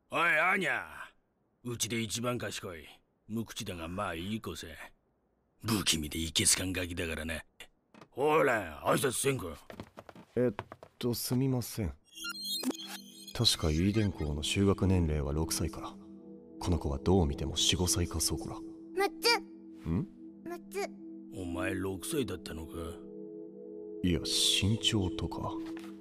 おい、アーニャ。うちで一番賢い。無口だがまあいい子さ。不気味でいけつかんガキだからな。ほら、挨拶せんか。 すみません。確かイーデン校の就学年齢は6歳から。この子はどう見ても4、5歳かそこら。 6つ。 ん？ 6つ。 お前6歳だったのか。 いや、身長とか。